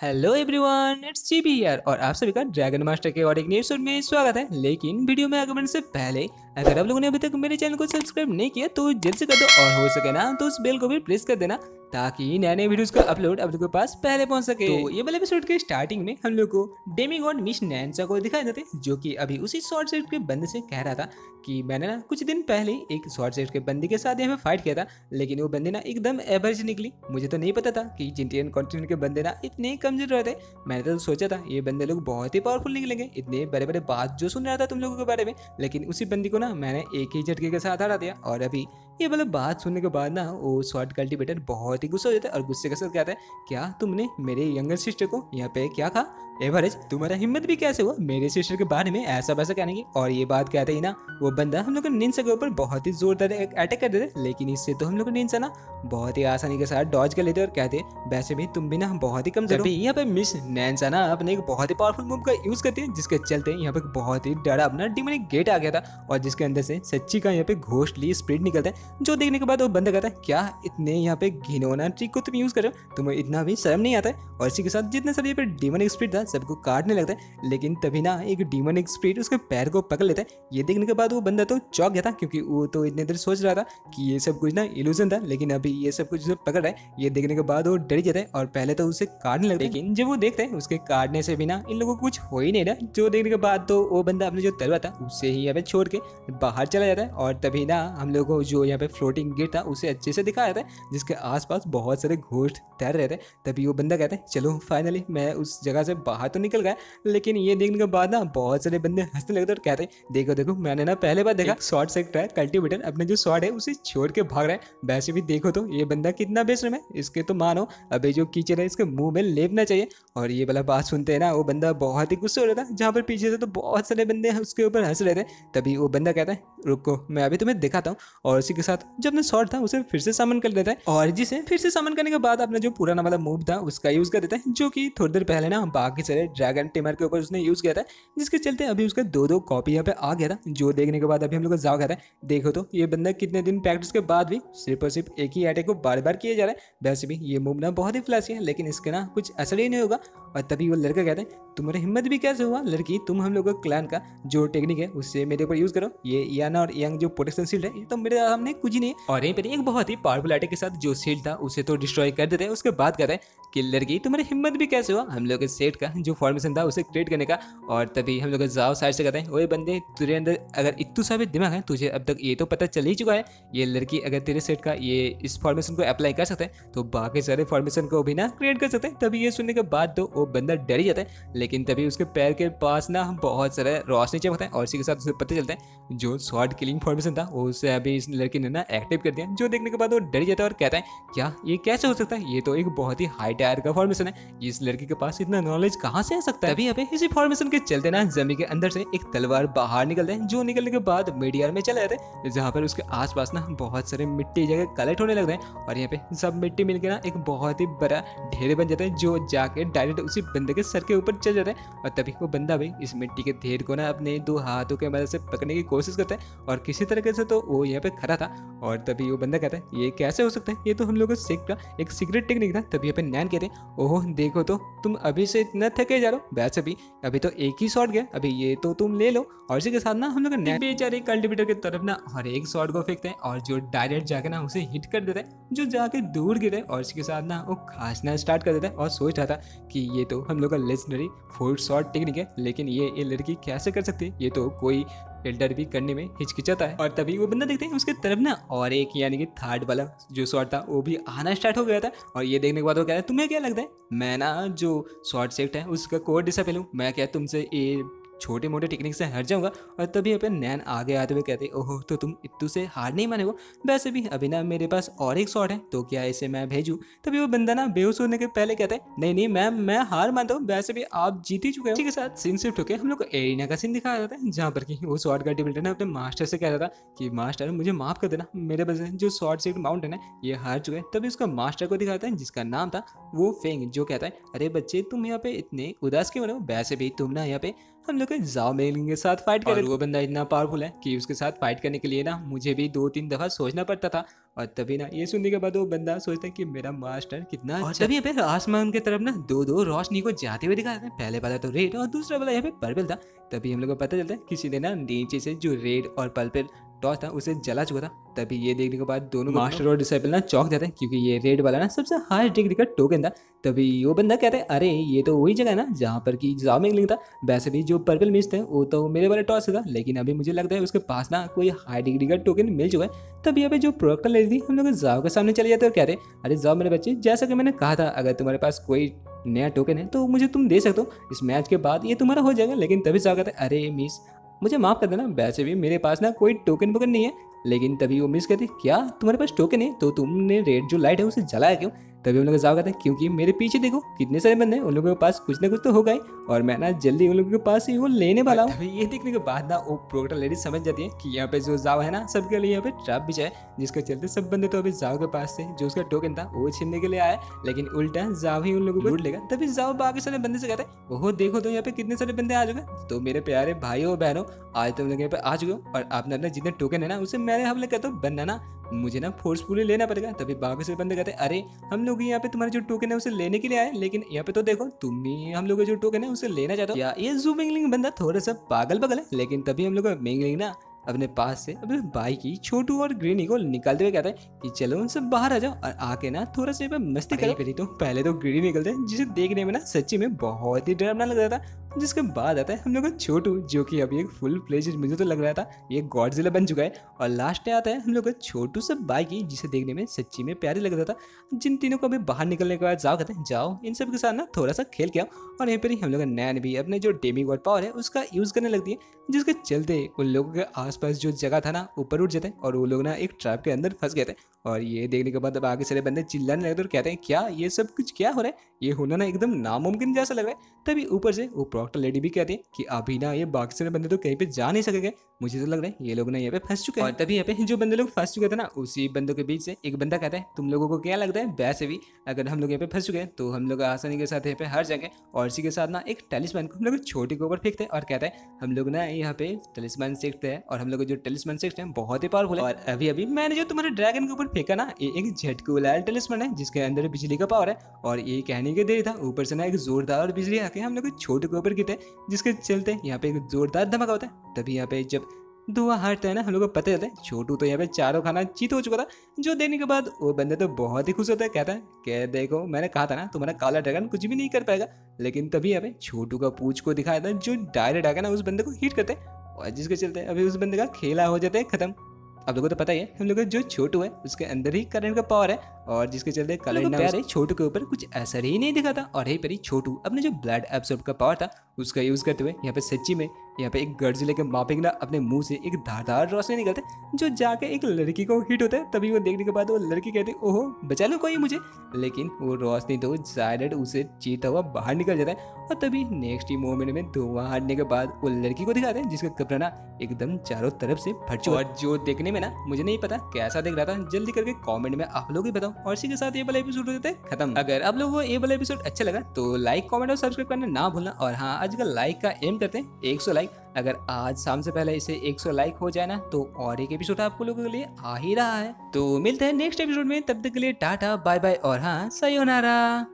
Hello everyone, it's GB here और आप सभी का ड्रैगन मास्टर के और एक नए एपिसोड में स्वागत है। लेकिन वीडियो में आगे बढ़ने से पहले अगर आप लोगों ने अभी तक मेरे चैनल को सब्सक्राइब नहीं किया तो जल्द से कर दो और हो सके ना तो उस बेल को भी प्रेस कर देना ताकि नए नए वीडियोस का अपलोड आप लोगों के पास पहले पहुंच सके। तो ये वाले एपिसोड के स्टार्टिंग में हम लोग को डेमीगॉड मिस नैन्सा को दिखाई देते जो कि अभी उसी शॉर्ट सेट के बंदे से कह रहा था कि मैंने ना कुछ दिन पहले एक शॉर्ट सेट के बंदी के साथ यहाँ पे फाइट किया था, लेकिन वो बंदे ना एकदम एवरेज निकली। मुझे तो नहीं पता था कि इंडियन कॉन्टिनेंट के बंदे ना इतने कमजोर रहते। मैंने तो सोचा था ये बंदे लोग बहुत ही पावरफुल निकलेंगे, इतने बड़े बड़े बात जो सुन रहा था तुम लोगों के बारे में, लेकिन उसी बंदी को ना मैंने एक ही झटके के साथ हरा दिया। और अभी ये वाला बात सुनने के बाद ना वो शॉर्ट कल्टीवेटर बहुत ही गुस्सा हो जाता है और गुस्से के साथ कहता है, क्या तुमने मेरे यंगर सिस्टर को यहाँ पे क्या कहा? एवरेज, तुम्हारा हिम्मत भी कैसे हुआ मेरे सिस्टर के बारे में ऐसा वैसा कहने की? और ये बात कहते ही ना वो बंदा हम लोग निंजा के ऊपर बहुत ही जोरदार अटैक कर देते, लेकिन इससे तो हम लोग निंजा ना बहुत ही आसानी के साथ डॉज कर लेते और कहते वैसे भी तुम भी ना बहुत ही कमजोर हो। यहाँ पे मिस नैन्सा ना अपने एक बहुत ही पावरफुल मूव का यूज करती है जिसके चलते यहाँ पे बहुत ही डरा अपना डिमोनिक गेट आ गया था और जिसके अंदर से सच्ची का यहाँ पे घोस्टली स्प्रिट निकलता है, जो देखने के बाद वो बंदा कहता है क्या इतने यहाँ पे घिनौना ट्रिक को तुम यूज कर रहे हो, तुम्हें इतना भी शर्म नहीं आता है? और इसी के साथ जितने सारे यहाँ पे डिमोनिक स्प्रिट था सबको काटने लगता है, लेकिन तभी ना एक डिमोनिक स्प्रिट उसके पैर को पकड़ लेता है। ये देखने के बाद वो बंदा तो चौंक गया था क्योंकि वो तो इतने देर सोच रहा था कि ये सब कुछ ना इल्यूजन था, लेकिन अभी ये सब कुछ पकड़ रहा है। ये देखने के बाद वो डर जाता है और पहले तो उसे काटने लगता है, लेकिन जब वो देखता है उसके काटने से भी ना इन लोगों को कुछ हो ही नहीं रहा। जो देखने के बाद तो वो बंदा अपने जो तलवार था उससे ही यहाँ पे छोड़ के बाहर चला जाता है और तभी ना हम लोग को जो यहाँ पे फ्लोटिंग गेट था उसे अच्छे से दिखाया जाता है जिसके आसपास बहुत सारे घोस्ट तैर रहे थे। तभी वो बंदा कहता है चलो फाइनली मैं उस जगह से बाहर तो निकल गया। लेकिन ये देखने के बाद ना बहुत सारे बंदे हंसने लगते और कहते हैं देखो देखो मैंने ना पहले बार देखा शॉर्ट सेक्टर है कल्टीवेटर अपने जो शॉर्ट है उसे छोड़ के भाग रहा है। वैसे भी देखो तो ये बंदा कितना बेशर्म है, इसके तो मानो अभी जो कीचड़ है इसके मुंह में लेपना चाहिए। और ये वाला बात सुनते हैं ना वो बंदा बहुत ही गुस्से हो रहा था, जहाँ पर पीछे से तो बहुत सारे बंदे उसके ऊपर हंस रहे थे। तभी वो बंदा कहता है रुको मैं अभी तुम्हें दिखाता हूँ, और उसी के साथ जो अपना शॉर्ट था उसे फिर से समन कर देता है और जिसे फिर से समन करने के बाद अपना जो पुराना वाला मूव था उसका यूज कर देता है, जो कि थोड़ी देर पहले ना बाकी सारे ड्रैगन टेमर के ऊपर उसने यूज किया था, जिसके चलते अभी उसका दो कॉपी यहाँ पे आ गया था। जो देखने के बाद अभी हम लोग जाओ कहता है देखो तो ये बंदा कितने दिन प्रैक्टिस के बाद भी सिर्फ और सिर्फ एक ही अटैक को बार बार किया जा रहा है। वैसे भी ये मूव ना बहुत ही फ्लैशी है, लेकिन इसके ना कुछ असर ही नहीं होगा। और तभी वो लड़का कहता है तुम्हारी हिम्मत भी कैसे हुआ लड़की, तुम हम लोग क्लैन का जो टेक्निक है उससे मेरे ऊपर यूज करो। ये याना और यंग जो प्रोटेक्शन शील्ड है ये तो मेरे सामने कुछ ही नहीं है। और यहीं पर एक बहुत ही पावरफुल अटैक के साथ जो शील्ड था उसे तो डिस्ट्रॉय कर देते हैं। उसके बाद कहता है कि लड़की तुम्हारी हिम्मत भी कैसे हुआ हम लोग के सेट का जो फॉर्मेशन था उसे क्रिएट करने का। और तभी हम लोग जाओ साइड से कहते हैं ओए बंदे तुझे अंदर अगर इतू सा भी दिमाग है तुझे अब तक ये तो पता चल ही चुका है, ये लड़की अगर तेरे सेट का ये इस फॉर्मेशन को अप्लाई कर सकते हैं तो बाकी सारे फॉर्मेशन को भी ना क्रिएट कर सकते हैं। तभी ये सुनने के बाद तो वो बंदा डर ही जाता है, लेकिन तभी उसके पैर के पास ना बहुत सारा रोशनी चमकता है और इसी के साथ उसे पता चलता है जो शॉर्ट किलिंग फॉर्मेशन था उसे अभी इस लड़की ने ना एक्टिव कर दिया। जो देखने के बाद वो डर जाता है और कहता है क्या ये कैसे हो सकता है, ये तो एक बहुत ही हाई टायर का फॉर्मेशन है, इस लड़की के पास इतना नॉलेज कहाँ से आ सकता है। तभी अभी इसी फॉर्मेशन के चलते ना जमीन के अंदर से एक तलवार बाहर निकलता है, जो निकलने के बाद मीडियर में चले जाते हैं जहाँ पर उसके आसपास ना बहुत सारे मिट्टी जगह कलेक्ट होने लगते हैं और यहाँ पे सब मिट्टी मिलकर ना एक बहुत ही बड़ा ढेर बन जाता है जो जाके डायरेक्ट उसी बंदे के सर के ऊपर चल जाता है। और तभी वो बंदा भी इस मिट्टी के ढेर को ना अपने दो हाथों के मदद से पकड़ने की कोशिश करता है और किसी तरीके से तो वो यहाँ पे खड़ा था। और तभी वो बंदा कहता है ये कैसे हो सकता है, ये तो हम लोग का एक सीक्रेट टेक्निक था। तभी यहाँ पे नैन कहते हैं ओह देखो तो तुम अभी से इतना थके जा रहे हो, वैसे भी अभी तो एक ही शॉट गया, अभी ये तो तुम ले लो। और इसी के साथ ना हम लोग बेचारे कल्टीवेटर की तरफ ना हर एक शॉट को फेंकते हैं और जो डायरेक्ट जाके ना उसे हिट कर देता है जो जाके दूर गिरे। और इसके साथ ना वो खांसना स्टार्ट कर देता है और सोच रहा था कि ये तो हम लोग का लेजेंडरी 4 शॉट टेक्निक है, लेकिन ये लड़की कैसे कर सकती है, ये तो कोई एल्डर भी करने में हिचकिचाता है। और तभी वो बंदा देखते हैं उसके तरफ ना और एक यानी कि थर्ड वाला जो शॉट था वो भी आना स्टार्ट हो गया था। और ये देखने के बाद वो कहता है तुम्हें क्या लगता है मैं ना जो शॉर्ट सेट है उसका कोड डिसाइपल हूँ, मैं क्या तुमसे ये छोटे मोटे टेक्निक से हट जाऊंगा। और तभी अपन नैन आगे आते हुए कहते ओहो तो तुम इत्तू से हार नहीं माने हो, वैसे भी अभी ना मेरे पास और एक शॉट है तो क्या इसे मैं भेजूं? तभी वो बंदा ना बेहोश होने के पहले कहता है नहीं नहीं मैं हार मानता हूँ, वैसे भी आप जीत ही चुके हो। इसी के साथ सीन शिफ्ट होकर हम लोग को एरिना का सीन दिखाया जाता है जहाँ पर कि वो शॉर्ट का डिबिल्डर ने अपने मास्टर से कह रहा था कि मास्टर मुझे माफ कर देना, मेरे वजह से जो शॉर्ट सेट माउंटेन है ये हार चुके हैं। तभी उसका मास्टर को दिखाता है जिसका नाम था वो फेंग, जो कहता है अरे बच्चे तुम यहाँ पे इतने उदास क्यों हो रहे हो, वैसे भी तुम ना यहाँ पे हम लोग जाओ मेलिंग के साथ फाइट कर। वो बंदा इतना पावरफुल है कि उसके साथ फाइट करने के लिए ना मुझे भी 2-3 दफा सोचना पड़ता था। और तभी ना ये सुनने के बाद वो बंदा सोचता है कि मेरा मास्टर कितना अच्छा। तभी यहाँ पे आसमान की तरफ ना दो रोशनी को जाते हुए दिखाते हैं। पहले वाला तो रेड और दूसरा वाला यहाँ पे पर्पल था। तभी हम लोग को पता चलता है किसी ने ना नीचे से जो रेड और पर्पल टॉर्च था उसे जला चुका था। तभी ये देखने के बाद दोनों मास्टर और डिसाइपल ना चौंक जाते हैं, क्योंकि ये रेड वाला ना सबसे हाई डिग्री का टोकन था। तभी वो बंदा कहता है अरे ये तो वही जगह है ना जहाँ पर की जाओ मिंगलिंग था। वैसे भी जो पर्पल मिस थे वो तो मेरे वाले टॉस था, लेकिन अभी मुझे लगता है उसके पास ना कोई हाई डिग्री का टोकन मिल चुका है। तभी यहाँ पे जो प्रोडक्टर लेडी थी हम लोग जाओ के सामने चले जाते और कहते अरे जाओ मेरे बच्चे, जैसा कि मैंने कहा था अगर तुम्हारे पास कोई नया टोकन है तो मुझे तुम दे सकते हो, इस मैच के बाद ये तुम्हारा हो जाएगा। लेकिन तभी जाओ कहते अरे मिस मुझे माफ कर देना, वैसे भी मेरे पास ना कोई टोकन वोकन नहीं है। लेकिन तभी वो मिस कहती क्या तुम्हारे पास टोकन है तो तुमने रेड जो लाइट है उसे जलाया क्यों? तभी उन लोग जाओ कहते हैं क्योंकि मेरे पीछे देखो कितने सारे बंदे हैं, उन लोगों के पास कुछ ना कुछ तो होगा ही और मैं ना जल्दी उन लोगों के पास ही वो लेने वाला हूँ। तभी ये देखने के बाद ना वो प्रोडक्टर लेडी समझ जाती है कि यहाँ पे जो जाओ है ना सबके लिए यहाँ पे ट्रैप बिछा है, जिसके चलते सब बंदे तो अभी जाओ के पास थे जो उसका टोकन था वो छीनने के लिए आया, लेकिन उल्टा जाओ ही उन लोगों को लूट लेगा। तभी जाओ बाकी सारे बंदे से कहते हैं ओहो देखो तो यहाँ पे कितने सारे बंदे आ चुके। तो मेरे प्यारे भाइयों बहनों आज तुम लोग यहाँ पे आ चुके हो और आपने अपने जितने टोकन है ना उसे मैंने हमले कहता हूँ बनना ना मुझे ना फोर्सफुली लेना पड़ेगा। तभी बाकी से बंदे कहते हैं अरे हम लोग यहाँ पे तुम्हारे जो टोकन है उसे लेने के लिए आए, लेकिन यहाँ पे तो देखो तुम भी हम लोग जो टोकन है उसे लेना चाहते हो। या ये जू मिंगलिंग बंदा थोड़ा सा पागल है। लेकिन तभी हम लोग मिंगलिंग ना अपने पास से अपने भाई की छोटू और ग्रीनी को निकालते हुए कहता है कि चलो उनसे बाहर आ जाओ और आके ना थोड़ा सा मस्ती करो। तो पहले तो ग्रीनी निकलते हैं जिसे देखने में ना सच्ची में बहुत ही डरावना लग रहा था। जिसके बाद आता है हम लोग का छोटू जो कि अभी एक फुल फ्लेज्ड मुझे तो लग रहा था ये गॉडजिला बन चुका है। और लास्ट में आता है हम लोग का छोटू से बाइकी जिसे देखने में सच्ची में प्यारी लग रहा था। जिन तीनों को अभी बाहर निकलने के बाद जाओ कहते हैं जाओ इन सब के साथ ना थोड़ा सा खेल के आओ। और यहीं पर ही हम लोग का नैन भी अपने जो डेमी गॉड पावर है उसका यूज करने लगती है, जिसके चलते उन लोगों के आसपास जो जगह था ना ऊपर उठ जाते हैं और वो लोग ना एक ट्रैप के अंदर फंस गए थे। और ये देखने के बाद अब आगे सारे बंदे चिल्लाने लगते और कहते हैं क्या ये सब कुछ क्या हो रहा है, ये होना ना एकदम नामुमकिन जैसा लग रहा है। तभी ऊपर से वो प्रोडक्टर लेडी भी कहती है कि अभी ना ये बाकी सारे बंदे तो कहीं पे जा नहीं सकेंगे, मुझे तो लग रहा है ये लोग ना यहाँ पे फंस चुके हैं। और तभी यहाँ पे जो बंदे लोग फंस चुके थे ना उसी बंदों के बीच से एक बंदा कहता है तुम लोगों को क्या लगता है वैसे भी अगर हम लोग यहाँ पे फंस चुके हैं तो हम लोग आसानी के साथ यहाँ पे हर जगह। और इसी के साथ ना एक टेलिस्मैन को हम लोग छोटी के ऊपर फेंकते हैं और कहता है हम लोग ना यहाँ पे टेलिस्मैन सीखते हैं और हम लोग जो टेलिस्मैन सीखते हैं बहुत ही पावरफुल है। और अभी अभी मैंने जो तुम्हारे ड्रैगन के ऊपर फेंका ना ये एक झटकुलाल टेलिस्मैन है जिसके अंदर बिजली का पावर है। और ये कहने के देरी था ऊपर से ना एक जोरदार बिजली आके हम लोग छोटे के ऊपर गिरते जिसके चलते यहाँ पे एक जोरदार धमाका होता है। तभी यहाँ पे जब धुआं हटता है ना हम लोग को पता चलता है छोटू तो यहाँ पे चारों खाना चीत हो चुका था। जो देने के बाद वो बंदे तो बहुत ही खुश होता है, कहता है कि देखो मैंने कहा था ना तुम्हारा काला ड्रैगन कुछ भी नहीं कर पाएगा। लेकिन तभी यहाँ पे छोटू का पूछ को दिखाया था जो डायरेक्ट ड्रैगन है उस बंदे को हिट करते हैं और जिसके चलते अभी उस बंदे का खेला हो जाता है खत्म। अब लोगों को तो पता ही है हम लोग जो छोटू है उसके अंदर ही करंट का पावर है और जिसके चलते करंट प्यारे छोटू के ऊपर कुछ असर ही नहीं दिखा था। और यही पर ही छोटू अपने जो ब्लड एब्सॉर्ब का पावर था उसका यूज करते हुए यहाँ पे सच्ची में यहाँ पे एक गॉडजिला के मापिंग ना अपने मुंह से एक धारदार रोशनी निकलते जो जाके एक लड़की को हिट होता है। तभी वो देखने के बाद वो लड़की कहती है ओहो बचा लो कोई मुझे, लेकिन वो रोशनी तो डायरेक्ट उसे चीरता हुआ बाहर निकल जाता है। और तभी नेक्स्ट ही मोमेंट में धुआं हटने के बाद वो लड़की को दिखाते हैं जिसका कपड़ा ना एकदम चारों तरफ से फट चुका और जो देखने में ना मुझे नहीं पता कैसा दिख रहा था, जल्दी करके कमेंट में आप लोग ही बताओ। और इसी के साथ ये वाला एपिसोड हो जाता है खत्म। अगर आप लोगों को ये वाला एपिसोड अच्छा लगा तो लाइक कमेंट और सब्सक्राइब करना ना भूलना। और हाँ आजकल लाइक का एम करते हैं 100 लाइक, अगर आज शाम से पहले इसे 100 लाइक हो जाए ना तो और एक एपिसोड आपको लोगों के लिए आ ही रहा है। तो मिलते हैं नेक्स्ट एपिसोड में, तब तक के लिए टाटा बाय बाय और हाँ सायोनारा।